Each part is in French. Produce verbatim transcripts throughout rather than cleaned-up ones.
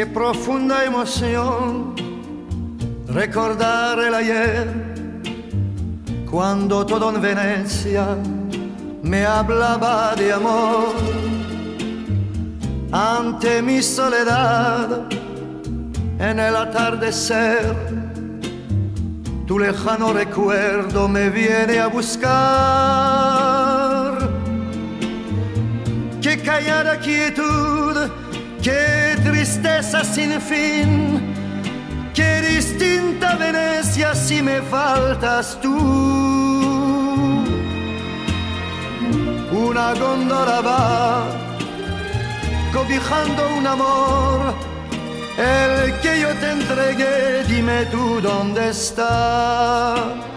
Qué profunda emoción recordar el ayer, cuando todo en Venecia me hablaba de amor. Ante mi soledad, en el atardecer, tu lejano recuerdo me viene a buscar. Qué callada quietud, qué tristeza sin fin, qué distinta Venecia si me faltas tú. Una góndola va cobijando un amor, el que yo te entregué, dime tú dónde está.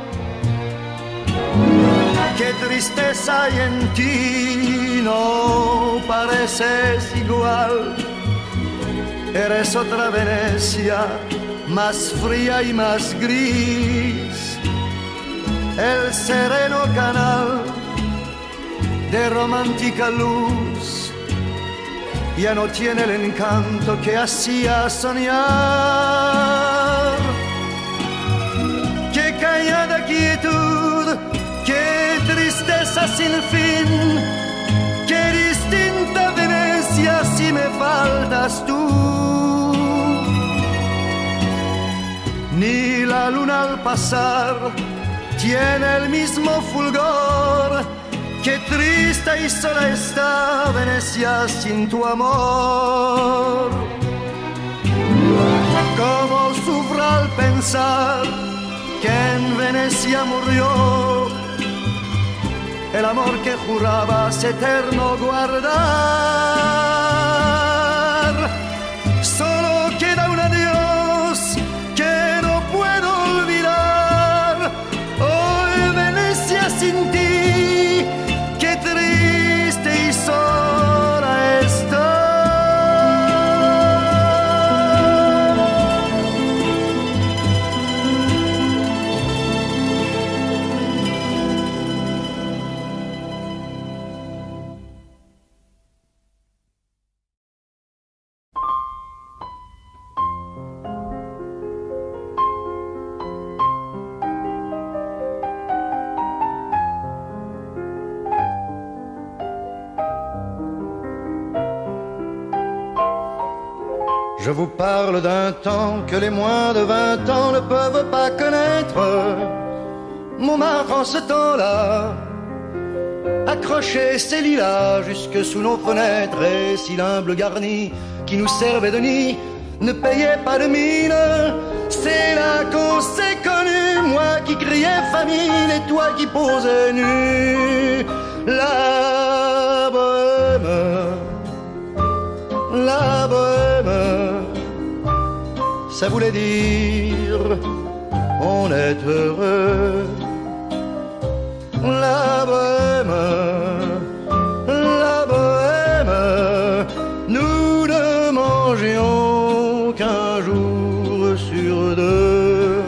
Qué tristeza hay en ti, no pareces igual. Eres otra Venecia, más fría y más gris. El sereno canal de romántica luz ya no tiene el encanto que hacía soñar. Qué callada quietud, qué tristeza sin fin, qué distinta Venecia si me faltas tú. Ni la luna al pasar tiene el mismo fulgor. Qué triste y sola está Venecia sin tu amor. Cómo sufro al pensar que en Venecia murió el amor que jurabas eterno guardar. Solo queda un adiós que no puedo olvidar. Hoy Venecia sin ti, qué triste y sola está. Je vous parle d'un temps que les moins de vingt ans ne peuvent pas connaître. Montmartre en ce temps-là accrochait ses lilas jusque sous nos fenêtres, et si l'humble garni qui nous servait de nid ne payait pas de mine, c'est là qu'on s'est connus, moi qui criais famine et toi qui posais nu. La bohème, la bohème, ça voulait dire on est heureux. La bohème, la bohème, nous ne mangions qu'un jour sur deux.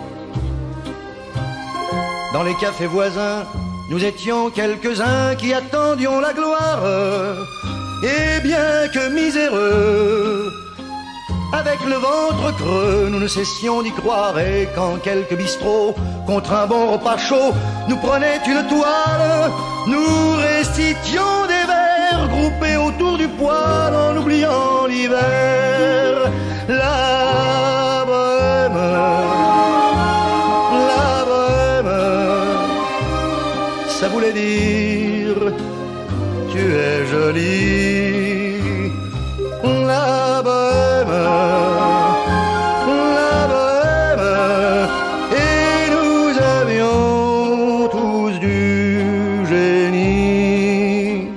Dans les cafés voisins, nous étions quelques-uns qui attendions la gloire. Et bien que miséreux, avec le ventre creux, nous ne cessions d'y croire. Et quand quelques bistrots, contre un bon repas chaud, nous prenaient une toile, nous récitions des vers groupés autour du poêle en oubliant l'hiver. La bohème, la bohème, ça voulait dire tu es jolie. La bohème, la bohème, et nous avions tous du génie.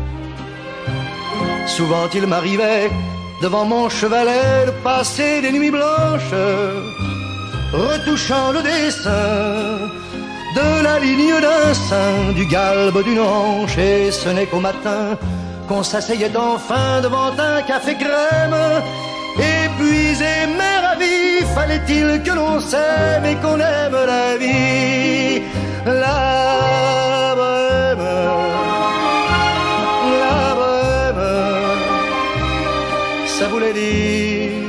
Souvent il m'arrivait devant mon chevalet de passer des nuits blanches, retouchant le dessin de la ligne d'un sein, du galbe d'une hanche, et ce n'est qu'au matin qu'on s'asseyait enfin devant un café crème. Épuisé mais ravi, fallait-il que l'on s'aime et qu'on aime la vie. La bohème, la bohème, ça voulait dire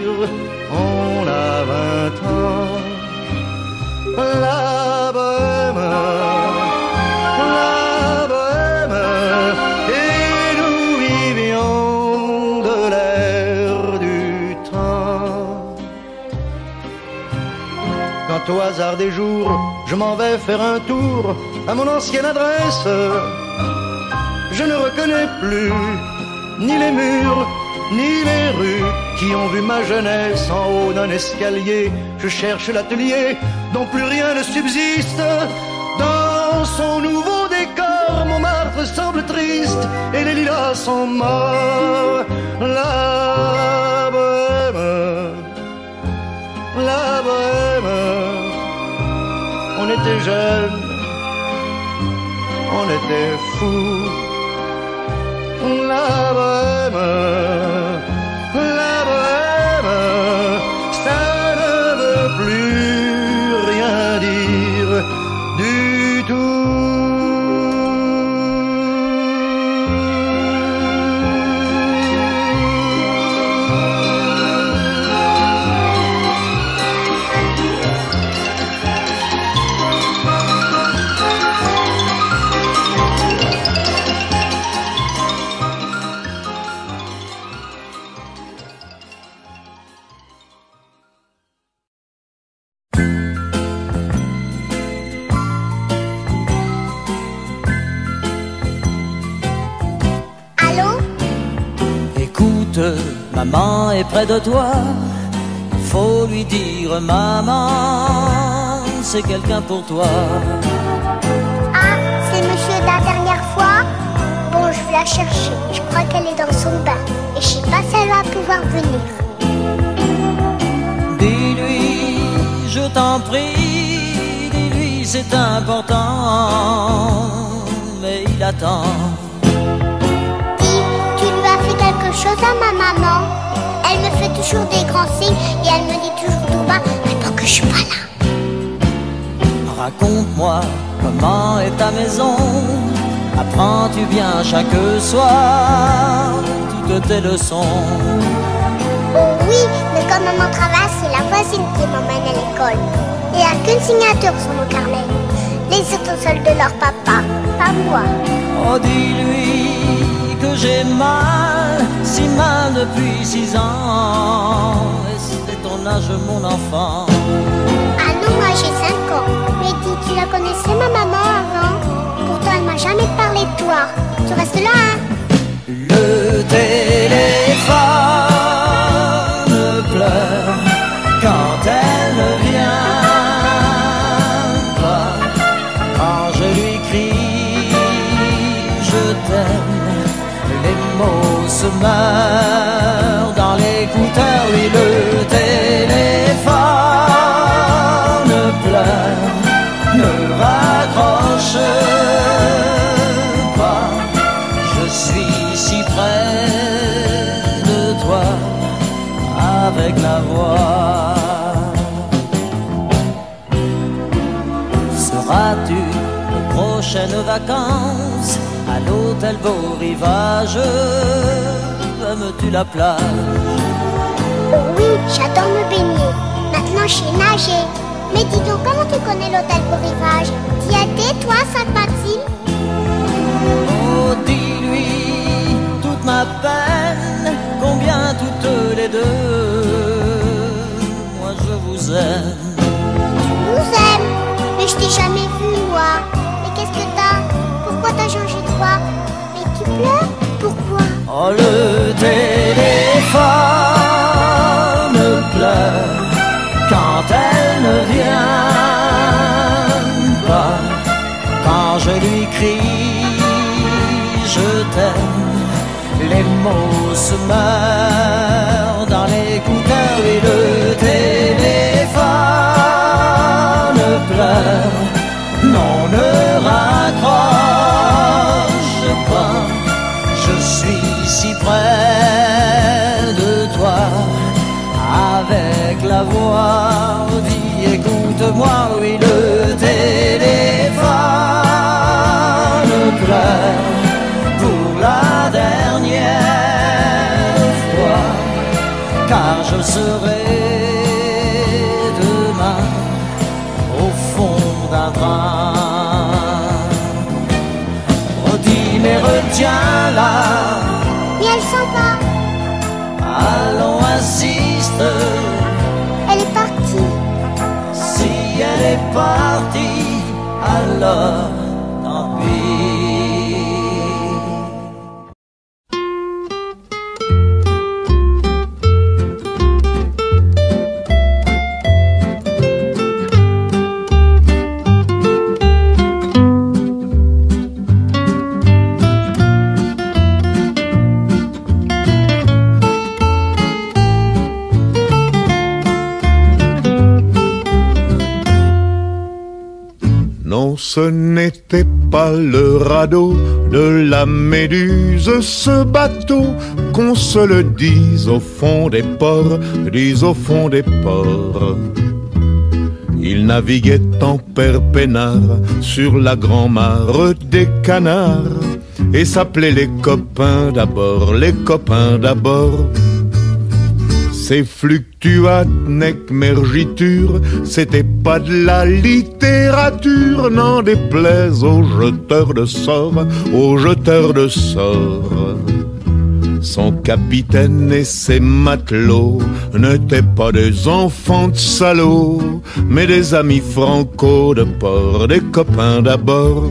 la bohème, la bohème, et nous vivions de l'air du temps. Quand au hasard des jours, je m'en vais faire un tour à mon ancienne adresse, je ne reconnais plus ni les murs, ni les rues qui ont vu ma jeunesse en haut d'un escalier. Je cherche l'atelier dont plus rien ne subsiste. Dans son nouveau décor, Montmartre semble triste et les lilas sont morts. La bohème, la bohème, on était jeunes, on était fous. La bohème, la bohème, ça ne veut plus rien dire du tout. Maman est près de toi, il faut lui dire maman, c'est quelqu'un pour toi. Ah, c'est monsieur de la dernière fois? Bon, je vais la chercher, je crois qu'elle est dans son bain et je sais pas si elle va pouvoir venir. Dis-lui, je t'en prie, dis-lui c'est important, mais il attend. Quelque chose à ma maman. Elle me fait toujours des grands signes et elle me dit toujours tout bas, attends que je suis pas là. Raconte-moi comment est ta maison, apprends-tu bien chaque soir toutes tes leçons? Oh oui, mais quand maman travaille, c'est la voisine qui m'emmène à l'école. Il n'y a qu'une signature sur mon carnet. Les autres seuls de leur papa, pas moi. Oh dis-lui que j'ai mal, si mal depuis six ans, et c'est ton âge mon enfant. Ah non, moi j'ai cinq ans. Mais dis, tu la connaissais ma maman avant? Pourtant elle m'a jamais parlé de toi. Tu restes là, hein? Le téléphone pleure quand elle ne vient pas. Quand je lui crie je t'aime, les mots se meurent dans l'écouteur. Oui, le téléphone pleure, ne raccroche pas. Je suis si près de toi avec la voix. Seras-tu aux prochaines vacances à l'hôtel Beau Rivage? Aimes-tu la plage? Oh oui, j'adore me baigner. Maintenant je sais nager. Mais dis donc, comment tu connais l'hôtel Beau Rivage? T'y as été, toi, Sainte-Mathilde? Oh, dis-lui toute ma peine, combien toutes les deux, moi je vous aime. Tu nous aimes, mais je t'ai jamais vu, moi. Mais qu'est-ce que t'as? Pourquoi t'as changé de voix? Mais tu pleures? Pourquoi? Oh, le téléphone pleure quand elle ne vient pas. Quand je lui crie je t'aime, les mots se meurent dans l'écouteur. Et le téléphone pleure, non, ne raccroche pas. Je suis si près de toi avec la voix. Dis, écoute-moi, oui, le téléphone pleure pour la dernière fois, car je serai demain au triste. Elle est partie. Si elle est partie, alors tant pis. Non, ce n'était pas le radeau de la Méduse, ce bateau, qu'on se le dise au fond des ports, dise au fond des ports. Il naviguait en père peinard sur la grand-mare des canards et s'appelait les copains d'abord, les copains d'abord. Ces fluctuates nec mergiture, c'était pas de la littérature, n'en déplaise aux jeteurs de sorts, aux jeteurs de sorts. Son capitaine et ses matelots n'étaient pas des enfants de salauds, mais des amis franco de port, des copains d'abord.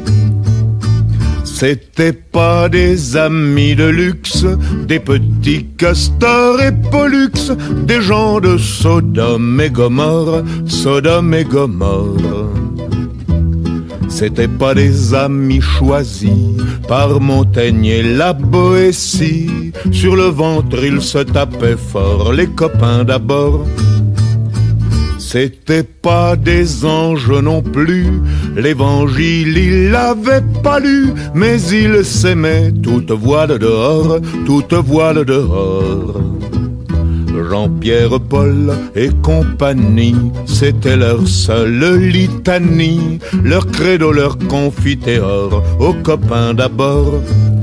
C'étaient pas des amis de luxe, des petits castors et pollux, des gens de Sodome et Gomorre, Sodome et Gomorre. C'étaient pas des amis choisis par Montaigne et la Boétie. Sur le ventre ils se tapaient fort, les copains d'abord. C'étaient pas des anges non plus, l'évangile il l'avait pas lu, mais ils s'aimaient toute voile dehors, toute voile dehors. Jean-Pierre, Paul et compagnie, c'était leur seule litanie, leur credo, leur confiteor, aux copains d'abord.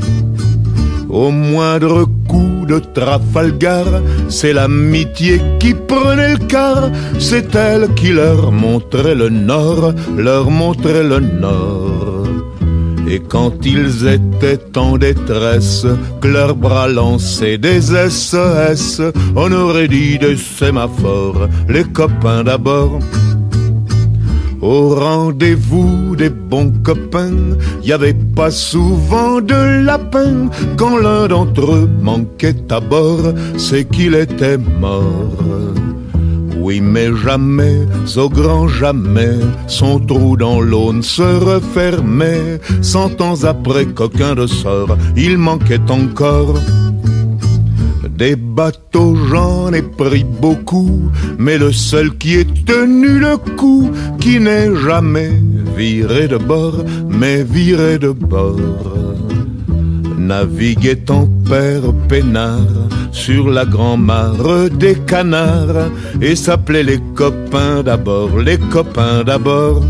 Au moindre coup de Trafalgar, c'est l'amitié qui prenait le quart, c'est elle qui leur montrait le nord, leur montrait le nord. Et quand ils étaient en détresse, que leurs bras lançaient des S O S, on aurait dit des sémaphores, les copains d'abord. Au rendez-vous des bons copains, y avait pas souvent de lapin. Quand l'un d'entre eux manquait à bord, c'est qu'il était mort. Oui, mais jamais, au grand jamais, son trou dans l'aune se refermait. Cent ans après qu'aucun de sort, il manquait encore. Des bateaux j'en ai pris beaucoup, mais le seul qui ait tenu le coup, qui n'est jamais viré de bord, mais viré de bord, naviguait en père peinard sur la grand-mare des canards et s'appelait les copains d'abord, les copains d'abord.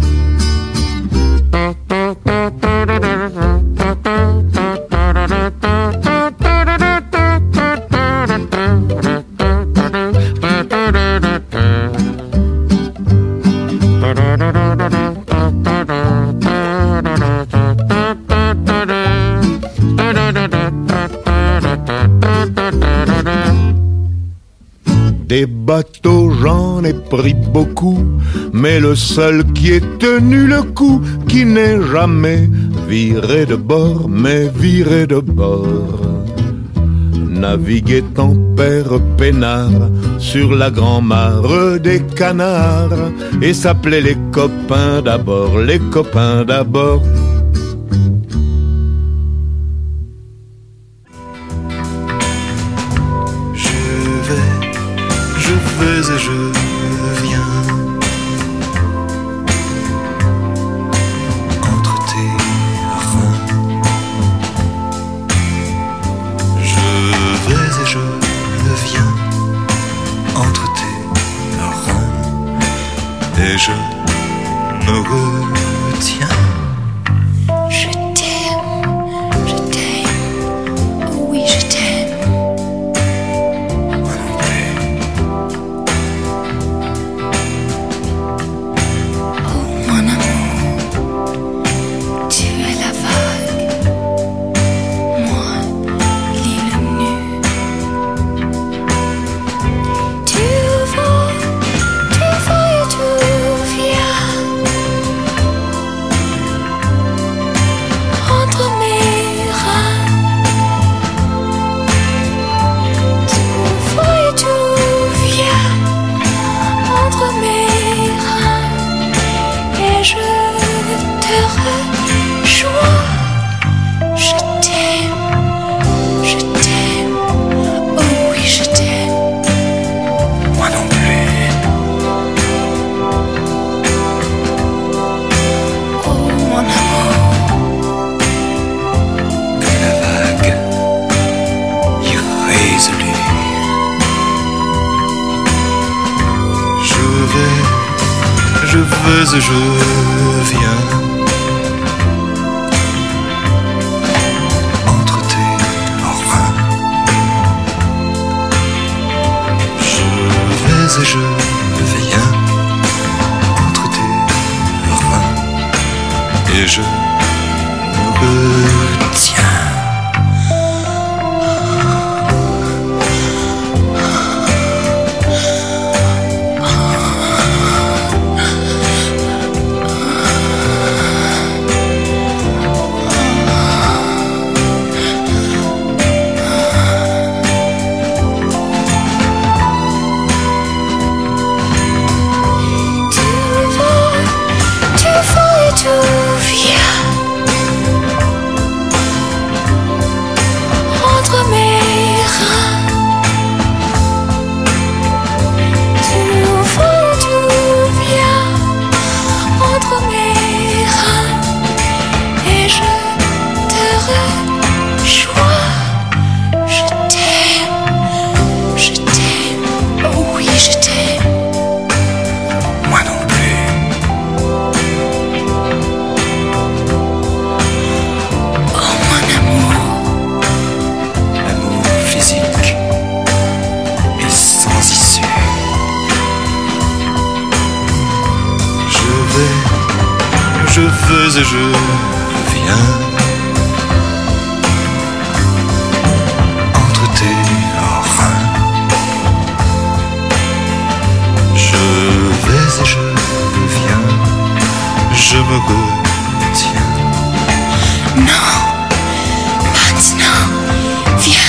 Des bateaux j'en ai pris beaucoup, mais le seul qui ait tenu le coup, qui n'est jamais viré de bord, mais viré de bord, naviguait en père peinard sur la grand-mare des canards et s'appelait les copains d'abord, les copains d'abord. Et je viens entre tes reins. Je vais et je viens entre tes reins. Et je me retiens. Je t'aime, je t'aime, oui je t'aime. Tu vais, je vais et je viens entre tes reins. Je vais et je viens entre tes reins et je me retiens. Je veux et je viens entre tes reins. Je vais et je viens, je me retiens. Non, maintenant, viens.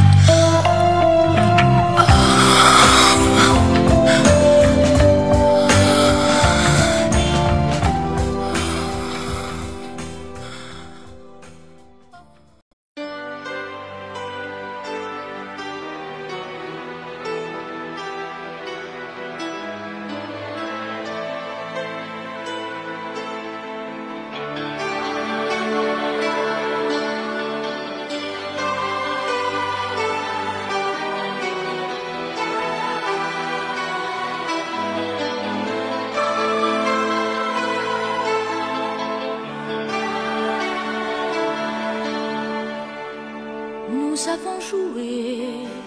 Nous avons joué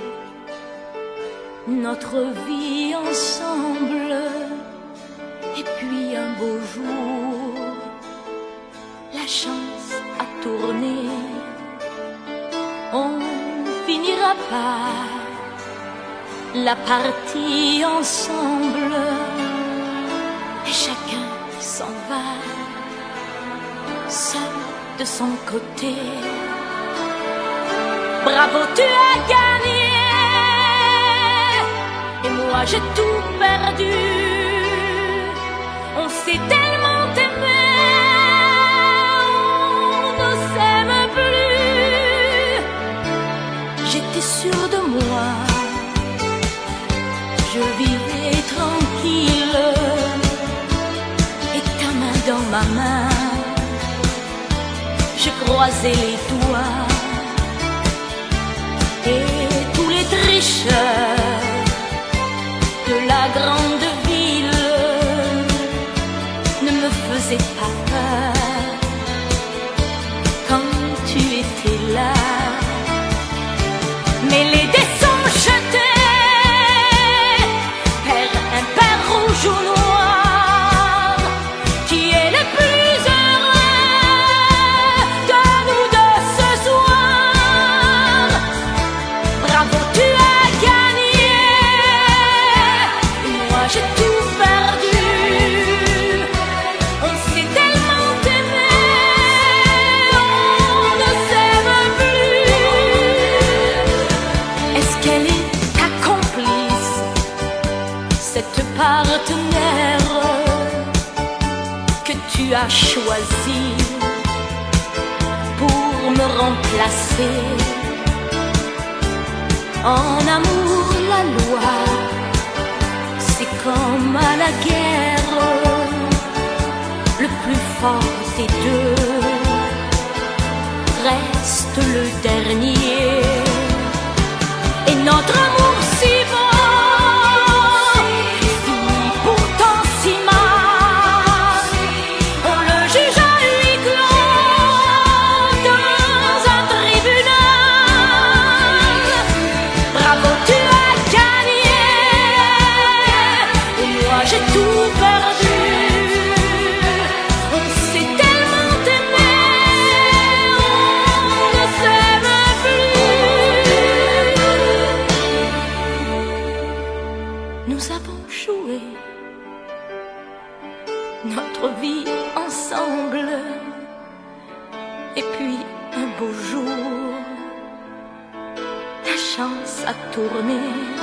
notre vie ensemble, et puis un beau jour, la chance a tourné. On finira par la partie ensemble, et chacun s'en va, seul de son côté. Bravo, tu as gagné, et moi j'ai tout perdu. On s'est tellement aimé, on ne s'aime plus. J'étais sûre de moi, je vivais tranquille, et ta main dans ma main, j'ai croisé les doigts. Et tous les tricheurs de la grande ville ne me faisaient pas peur quand tu étais là. Mais les dés sont jetés, père impair, rouge ou noir, qui est le plus heureux de nous deux ce soir. Bravo, tu as gagné, moi j'ai tout perdu. On s'est tellement aimé, on ne s'aime plus. Est-ce qu'elle est ta complice, cette partenaire que tu as choisi pour me remplacer? En amour, la loi, c'est comme à la guerre, le plus fort des deux reste le dernier. Et notre amour si beau finit pour notre vie ensemble. Et puis un beau jour, la chance a tourné.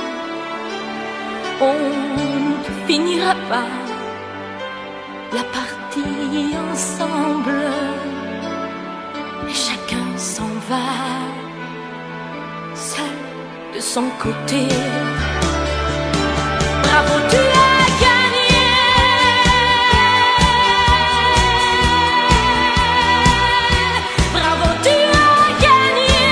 On ne finira pas la partie ensemble, et chacun s'en va, seul de son côté. Bravo, tu as gagné. Bravo, tu as gagné.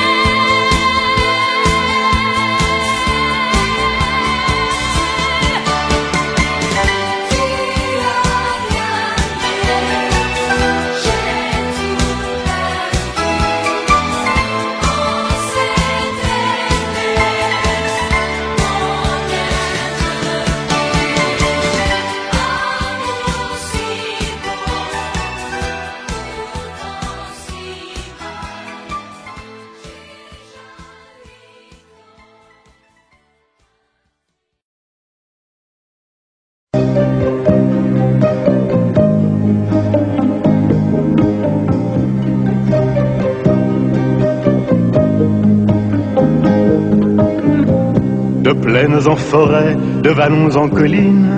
Tu as gagné. J'ai tout perdu. On s'est aimé. On de plaines en forêt, de vallons en collines,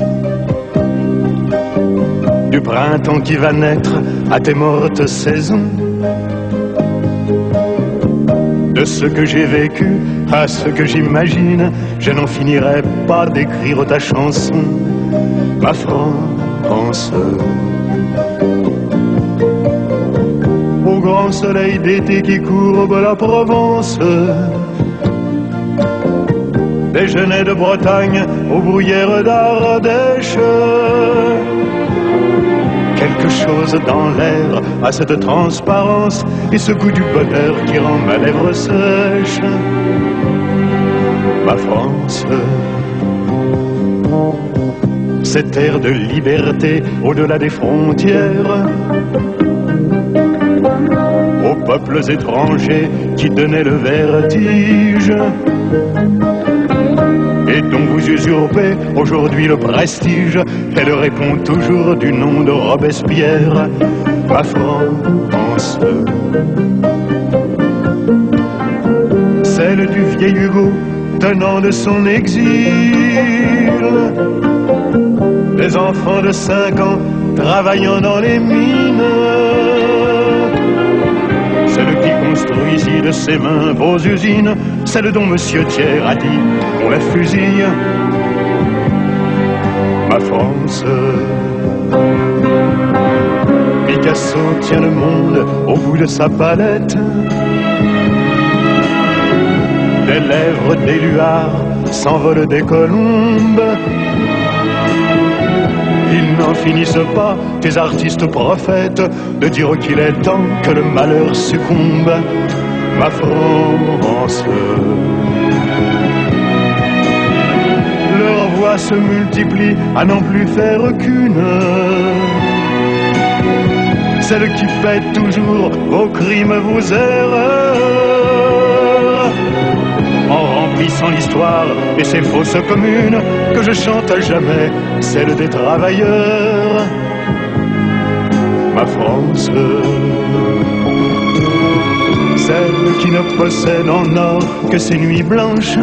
du printemps qui va naître à tes mortes saisons, de ce que j'ai vécu à ce que j'imagine, je n'en finirai pas d'écrire ta chanson, ma France. Au grand soleil d'été qui courbe la Provence, des genêts de Bretagne aux bruyères d'Ardèche. Quelque chose dans l'air a cette transparence et ce goût du bonheur qui rend ma lèvre sèche. Ma France, cette air de liberté au-delà des frontières, aux peuples étrangers qui donnaient le vertige, et dont vous usurpez aujourd'hui le prestige. Elle répond toujours du nom de Robespierre, ma France. Celle du vieil Hugo tenant de son exil, des enfants de cinq ans travaillant dans les mines, celle qui construit ici de ses mains vos usines, celle dont Monsieur Thiers a dit on la fusille, ma France. Picasso tient le monde au bout de sa palette, des lèvres d'éluard s'envolent des colombes. Ils n'en finissent pas, tes artistes prophètes, de dire qu'il est temps que le malheur succombe, ma France. Leurs voix se multiplient à n'en plus faire qu'une, celle qui pète toujours vos crimes, vos erreurs, en remplissant l'histoire et ses fausses communes, que je chante à jamais, celle des travailleurs, ma France. Celle qui ne possède en or que ses nuits blanches,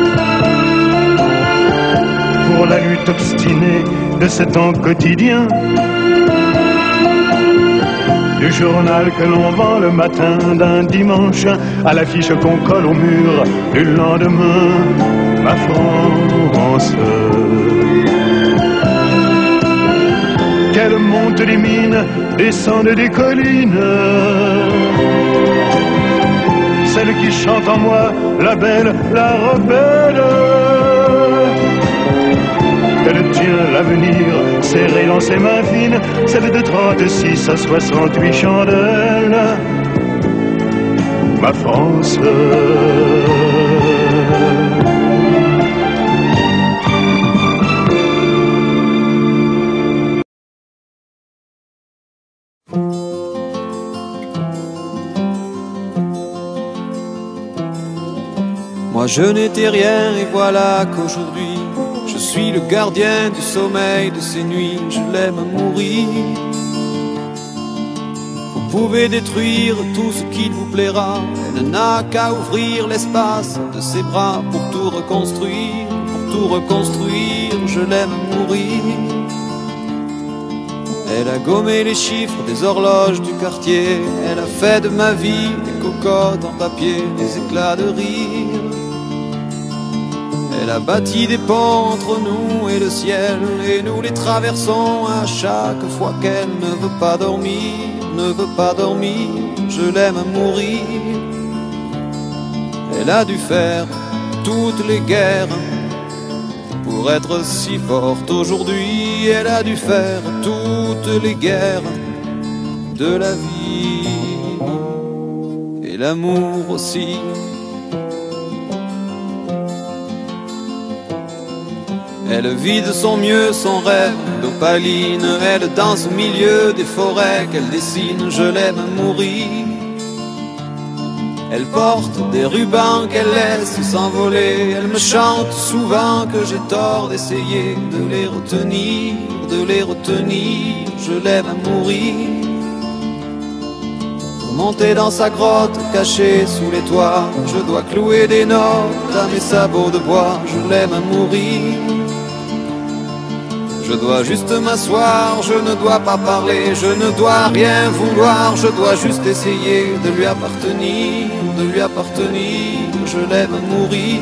pour la lutte obstinée de ce temps quotidien, du journal que l'on vend le matin d'un dimanche à l'affiche qu'on colle au mur du lendemain, ma France. Qu'elle monte les mines, descende des collines, celle qui chante en moi, la belle, la rebelle. Elle tient l'avenir serré dans ses mains fines, celle de trente-six à soixante-huit chandelles, ma France. Moi je n'étais rien et voilà qu'aujourd'hui je Je suis le gardien du sommeil de ces nuits, je l'aime à mourir. Vous pouvez détruire tout ce qu'il vous plaira, elle n'a qu'à ouvrir l'espace de ses bras pour tout reconstruire, pour tout reconstruire, je l'aime à mourir. Elle a gommé les chiffres des horloges du quartier, elle a fait de ma vie des cocottes en papier, des éclats de rire. Elle a bâti des ponts entre nous et le ciel, et nous les traversons à chaque fois qu'elle ne veut pas dormir, ne veut pas dormir, je l'aime à mourir. Elle a dû faire toutes les guerres pour être si forte aujourd'hui, elle a dû faire toutes les guerres de la vie, et l'amour aussi. Elle vit de son mieux son rêve d'opaline, elle danse au milieu des forêts qu'elle dessine, je l'aime à mourir. Elle porte des rubans qu'elle laisse s'envoler, elle me chante souvent que j'ai tort d'essayer de les retenir, de les retenir, je l'aime à mourir. Pour monter dans sa grotte cachée sous les toits, je dois clouer des notes à mes sabots de bois, je l'aime à mourir. Je dois juste m'asseoir, je ne dois pas parler, je ne dois rien vouloir, je dois juste essayer de lui appartenir, de lui appartenir, je l'aime à mourir.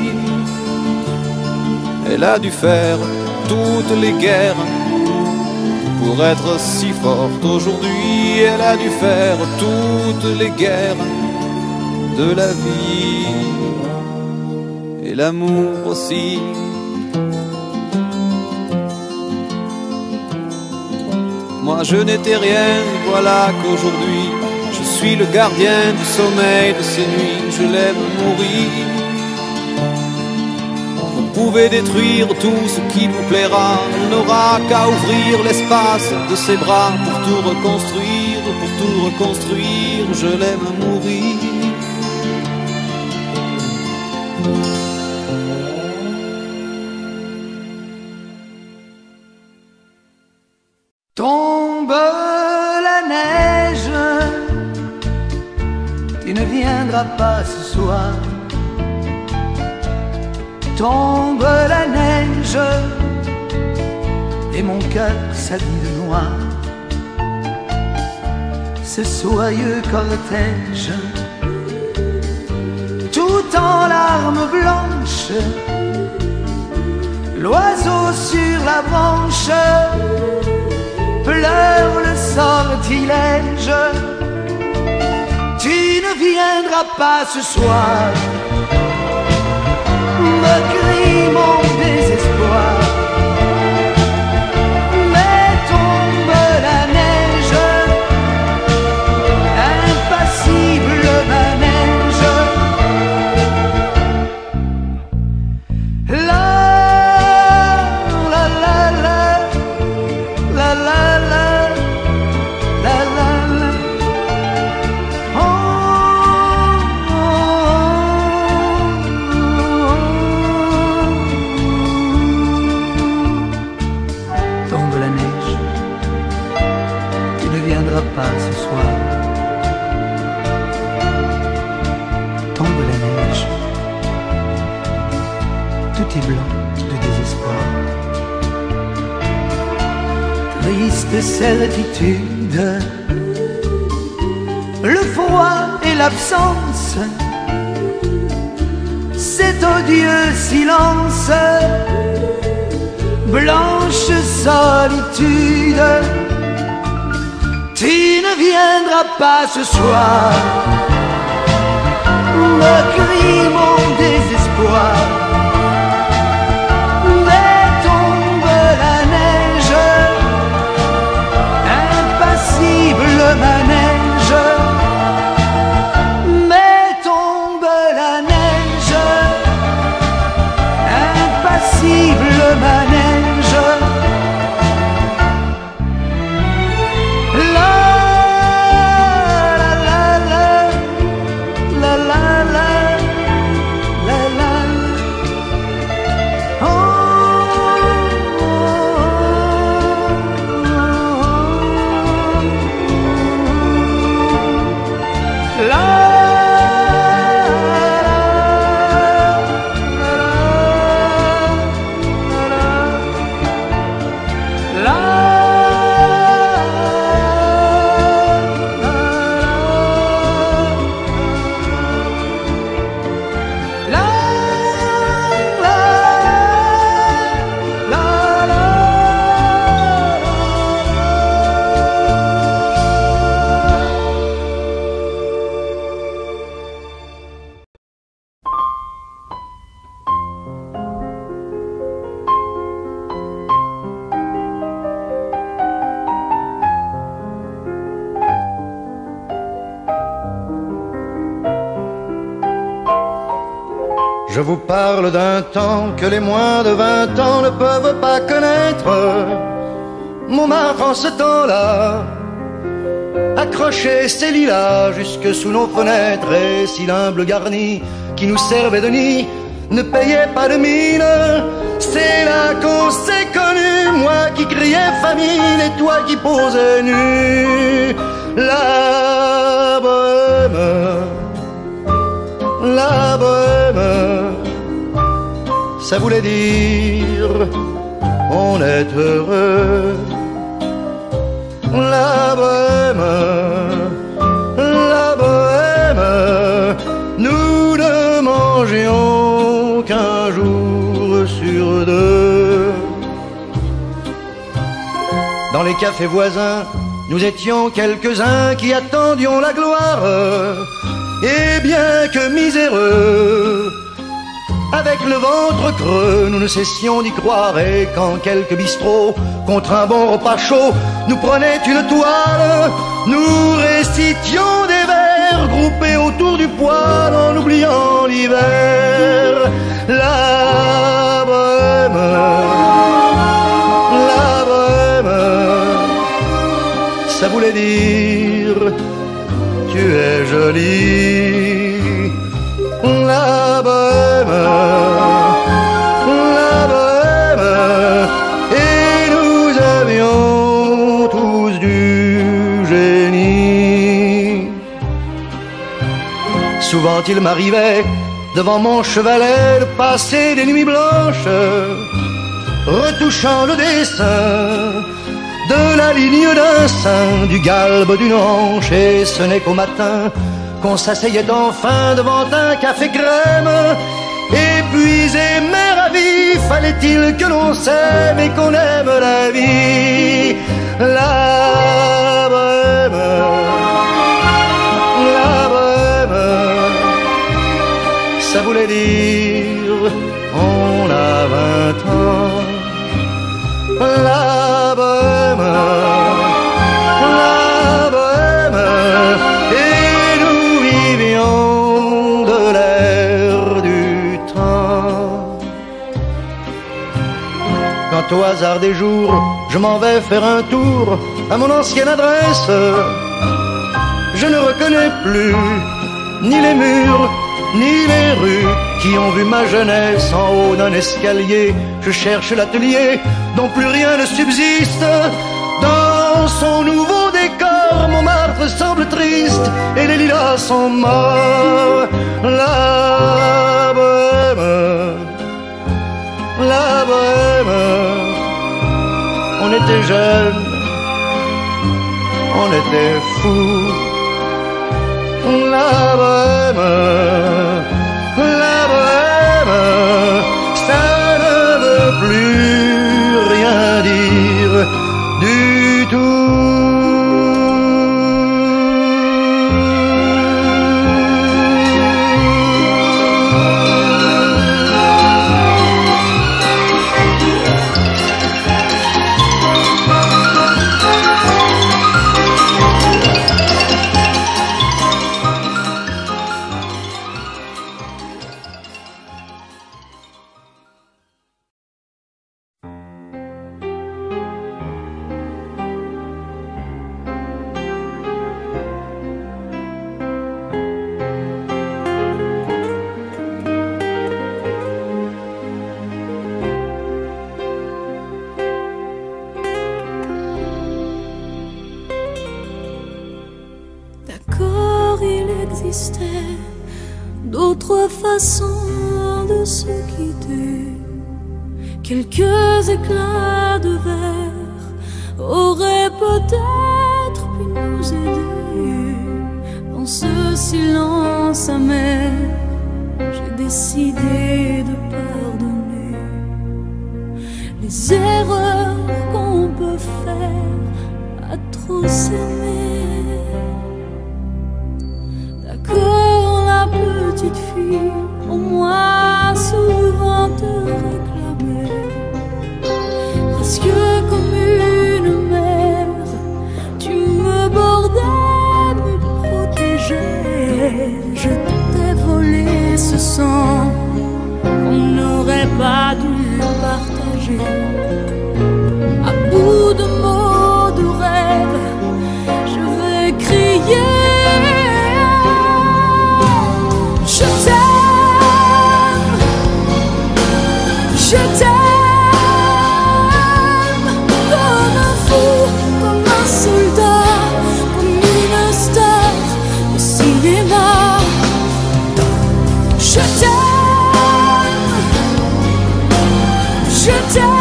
Elle a dû faire toutes les guerres pour être si forte aujourd'hui, elle a dû faire toutes les guerres de la vie, et l'amour aussi. Moi je n'étais rien, voilà qu'aujourd'hui je suis le gardien du sommeil de ces nuits, je l'aime mourir. Vous pouvez détruire tout ce qui vous plaira, on n'aura qu'à ouvrir l'espace de ses bras pour tout reconstruire, pour tout reconstruire, je l'aime mourir. Tombe la neige, tu ne viendras pas ce soir. Tombe la neige, et mon cœur s'habille de noir. Ce soyeux cortège, tout en larmes blanches, l'oiseau sur la branche pleure le sortilège. Tu ne viendras pas ce soir, me crie mon désespoir. Mais tombe la neige, impassible manège. La la la la la la la la la la. Oh, oh, oh. Tombe la neige, tu ne viendras pas ce soir. Tombe la neige, tout est blanc de désespoir. Triste certitude, le froid et l'absence, cet odieux silence, blanche solitude. Tu ne viendras pas ce soir, me crie mon désespoir. Mais tombe la neige, impassible manège. Mais tombe la neige, impassible manège. La la la la la la la Je vous parle d'un temps que les moins de vingt ans ne peuvent pas connaître. Montmartre en ce temps-là accrochait ses lilas jusque sous nos fenêtres, et si l'humble garni qui nous servait de nid ne payait pas de mine, c'est là qu'on s'est connus, moi qui criais famine et toi qui posais nu. La bohème, la bohème, ça voulait dire on est heureux. La bohème, la bohème, nous ne mangions qu'un jour sur deux. Dans les cafés voisins, nous étions quelques-uns qui attendions la gloire. Et bien que miséreux, avec le ventre creux, nous ne cessions d'y croire. Et quand quelques bistrots, contre un bon repas chaud, nous prenaient une toile, nous récitions des vers groupés autour du poêle en oubliant l'hiver. La bohème, la bohème, ça voulait dire tu es jolie. La bohème, la bohème, et nous avions tous du génie. Souvent il m'arrivait devant mon chevalet de passer des nuits blanches, retouchant le dessin de la ligne d'un sein, du galbe d'une hanche, et ce n'est qu'au matin qu'on s'asseyait enfin devant un café crème. Épuisé mais ravi, fallait-il que l'on s'aime et qu'on aime la vie. La bohème, la bohème, ça voulait dire on a vingt ans. La bohème, la bohème, et nous vivions de l'air du temps. Quand au hasard des jours, je m'en vais faire un tour à mon ancienne adresse, je ne reconnais plus ni les murs, ni les rues qui ont vu ma jeunesse en haut d'un escalier. Je cherche l'atelier dont plus rien ne subsiste. Dans son nouveau décor, Montmartre semble triste et les lilas sont morts. La bohème, la bohème, on était jeunes, on était fous. La bohème, la bohème, ça ne veut plus rien dire du tout. D'autres façons de se quitter, quelques éclats de verre auraient peut-être pu nous aider. Dans ce silence amer, j'ai décidé de pardonner les erreurs qu'on peut faire à trop s'aimer. D'accord, la petite fille, pour moi souvent te réclamait, presque comme une mère, tu me bordais, me protégeais. Je t'ai volé ce sang changé. À bout de mots, de rêves, je vais crier. Je t'aime, je t'aime, comme un fou, comme un soldat, comme une star au cinéma. Je t'aime, je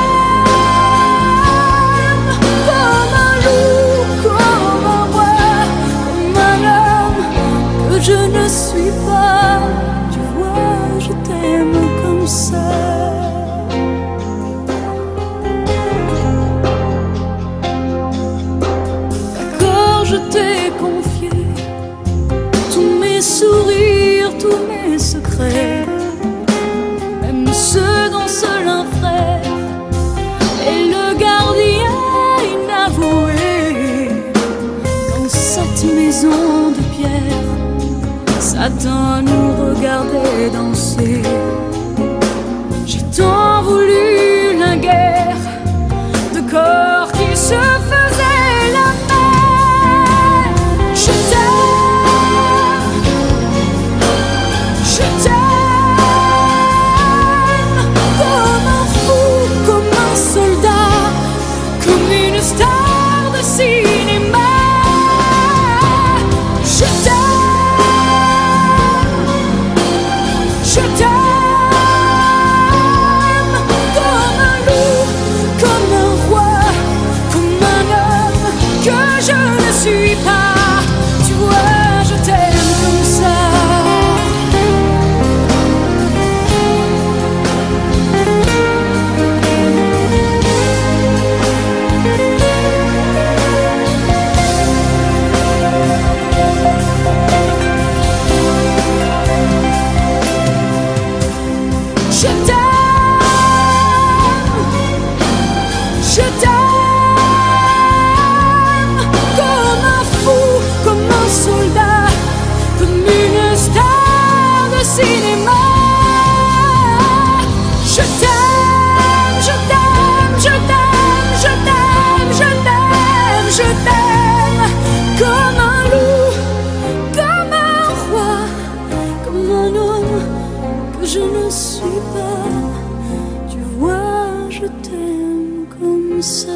t'aime, comme un loup, comme un roi, comme un homme que je ne suis pas. Tu vois, je t'aime comme ça. D'accord, je t'ai confié tous mes sourires, tous mes secrets, même ceux dont seul un frère est le gardien inavoué. Dans cette maison de pierre, Satan nous regardait danser. J'ai tant voulu la guerre de corps qui se faisaient la paix. Je t'aime, je t'aime, comme un fou, comme un soldat, comme une star de cinéma. Je t'aime, je t'aime, comme un loup, comme un roi, comme un homme que je ne suis pas. Tu vois, je t'aime comme ça. Je t'aime, je t'aime, comme un fou, comme un soldat, comme une star de cinéma. Je t'aime, je t'aime, je t'aime, je t'aime, je t'aime, je t'aime, comme un loup, comme un roi, comme un homme que je ne suis pas. Tu vois, je t'aime comme ça.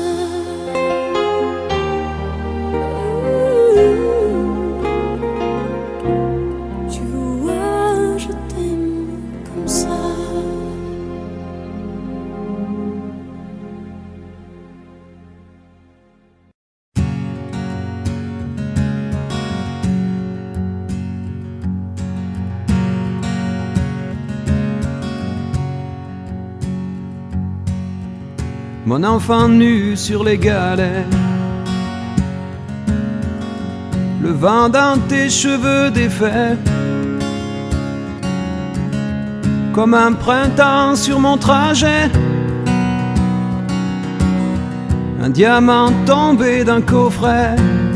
Tu vois, je t'aime comme ça. Mon enfant nu sur les galets, le vent dans tes cheveux défaits, comme un printemps sur mon trajet, un diamant tombé d'un coffret.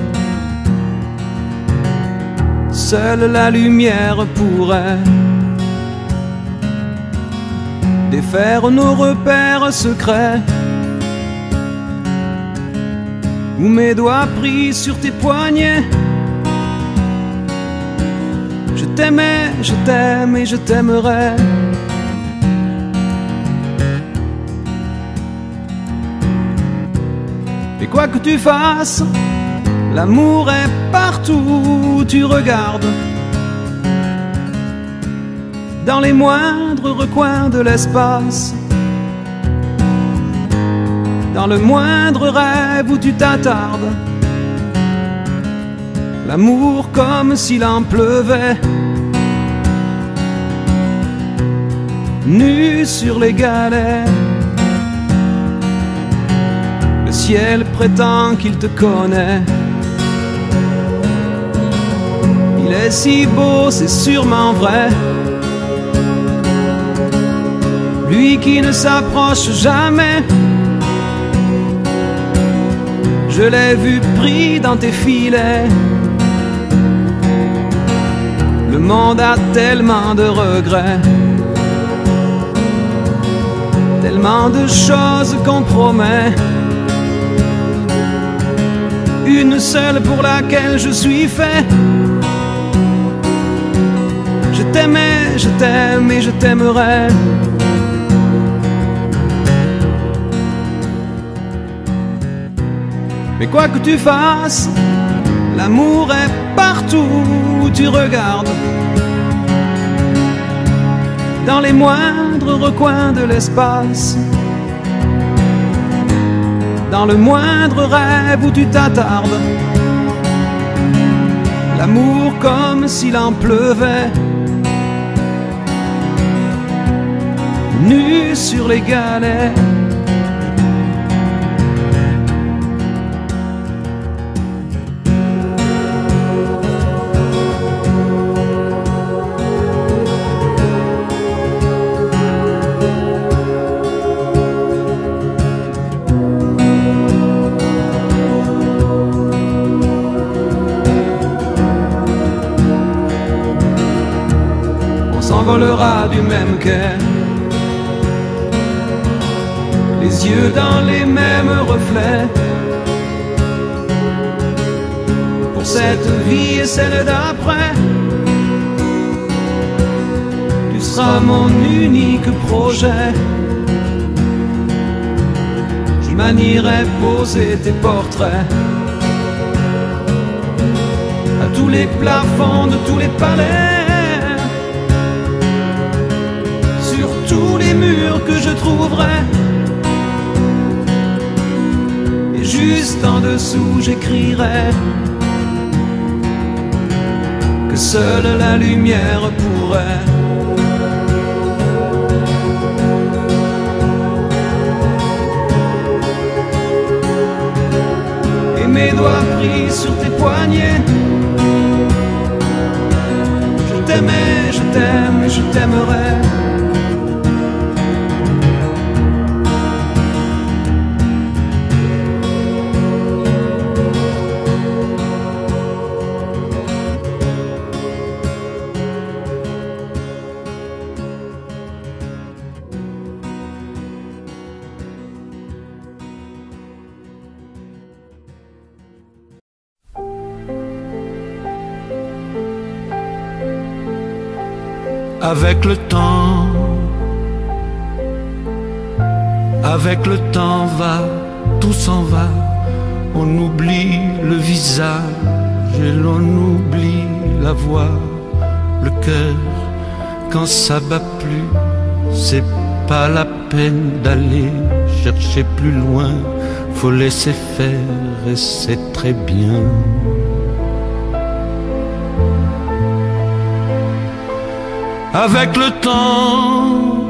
Seule la lumière pourrait défaire nos repères secrets, où mes doigts pris sur tes poignets. Je t'aimais, je t'aime et je t'aimerai. Et quoi que tu fasses, l'amour est partout où tu regardes, dans les moindres recoins de l'espace, dans le moindre rêve où tu t'attardes. L'amour comme s'il en pleuvait, nu sur les galets. Le ciel prétend qu'il te connaît. Il est si beau, c'est sûrement vrai. Lui qui ne s'approche jamais, je l'ai vu pris dans tes filets. Le monde a tellement de regrets, tellement tellement de choses qu'on promet. Une seule pour laquelle je suis fait. Je t'aimais, je t'aime et je t'aimerai. Mais quoi que tu fasses, l'amour est partout où tu regardes. Dans les moindres recoins de l'espace, dans le moindre rêve où tu t'attardes. L'amour comme s'il en pleuvait, nu sur les galets. S'envolera du même quai, les yeux dans les mêmes reflets. Pour cette vie et celle d'après, tu seras mon unique projet. Je manierai poser tes portraits à tous les plafonds de tous les palais, tous les murs que je trouverai. Et juste en dessous j'écrirai que seule la lumière pourrait et mes doigts pris sur tes poignets. Je t'aimais, je t'aime et je t'aimerai. Avec le temps, avec le temps va, tout s'en va. On oublie le visage et l'on oublie la voix, le cœur. Quand ça bat plus, c'est pas la peine d'aller chercher plus loin. Faut laisser faire et c'est très bien. Avec le temps,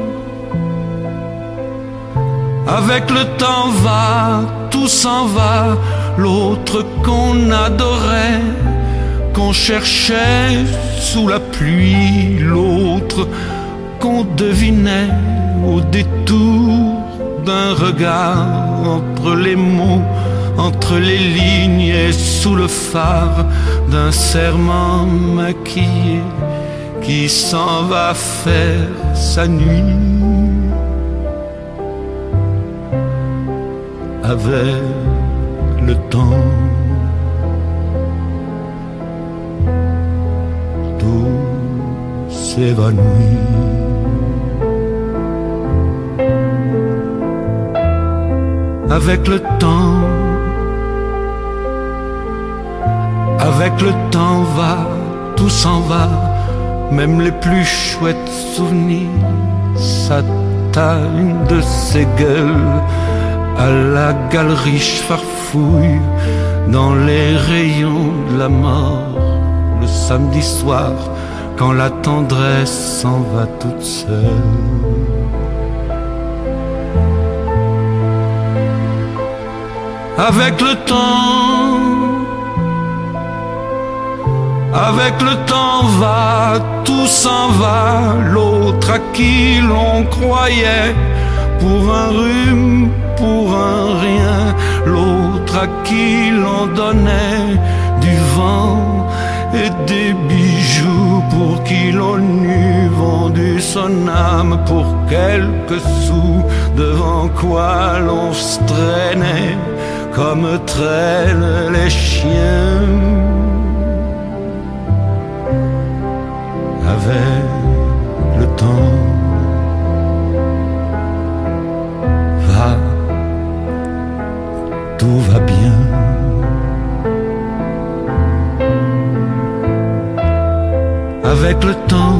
avec le temps va, tout s'en va. L'autre qu'on adorait, qu'on cherchait sous la pluie, l'autre qu'on devinait au détour d'un regard, entre les mots, entre les lignes et sous le phare d'un serment maquillé qui s'en va faire sa nuit. Avec le temps, tout s'évanouit. Avec le temps, avec le temps va, tout s'en va. Même les plus chouettes souvenirs s'atteignent de ces gueules à la galerie farfouille dans les rayons de la mort. Le samedi soir, quand la tendresse s'en va toute seule. Avec le temps, avec le temps va, tout s'en va. L'autre à qui l'on croyait pour un rhume, pour un rien. L'autre à qui l'on donnait du vent et des bijoux pour qui l'on eût vendu son âme pour quelques sous, devant quoi l'on se traînait comme traînent les chiens. Avec le temps va, tout va bien. Avec le temps,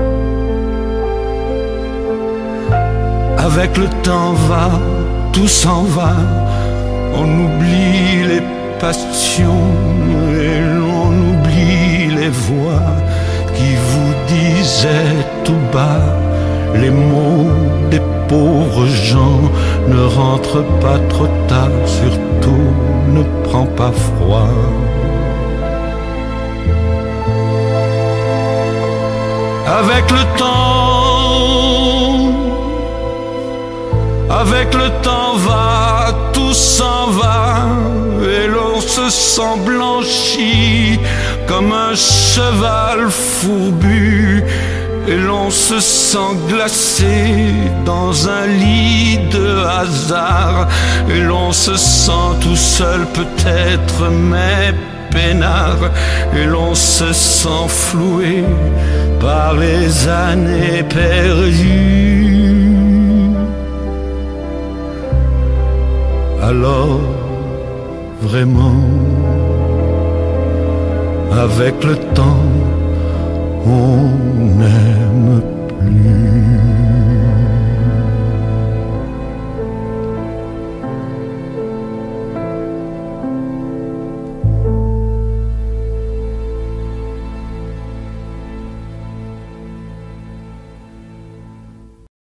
avec le temps va, tout s'en va. On oublie les passions et l'on oublie les voix qui vous disaient tout bas les mots des pauvres gens. Ne rentre pas trop tard, surtout ne prends pas froid. Avec le temps, avec le temps va, tout s'en va, et l'on se sent blanchi comme un cheval fourbu, et l'on se sent glacé dans un lit de hasard, et l'on se sent tout seul peut-être, mais peinard, et l'on se sent floué par les années perdues. Alors, vraiment, avec le temps, on n'aime plus.